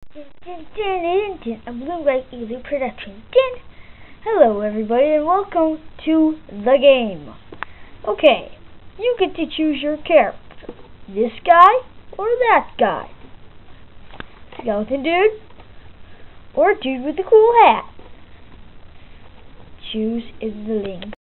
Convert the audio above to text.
A Blue Light Easy production. Hello everybody and welcome to the game. Okay, you get to choose your character. This guy or that guy. Skeleton dude or dude with the cool hat. Choose in the link.